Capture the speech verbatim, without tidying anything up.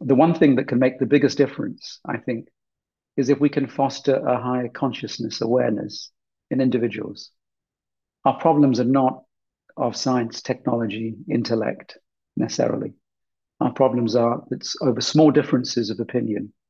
The one thing that can make the biggest difference, I think, is if we can foster a higher consciousness awareness in individuals. Our problems are not of science, technology, intellect necessarily. Our problems are it's over small differences of opinion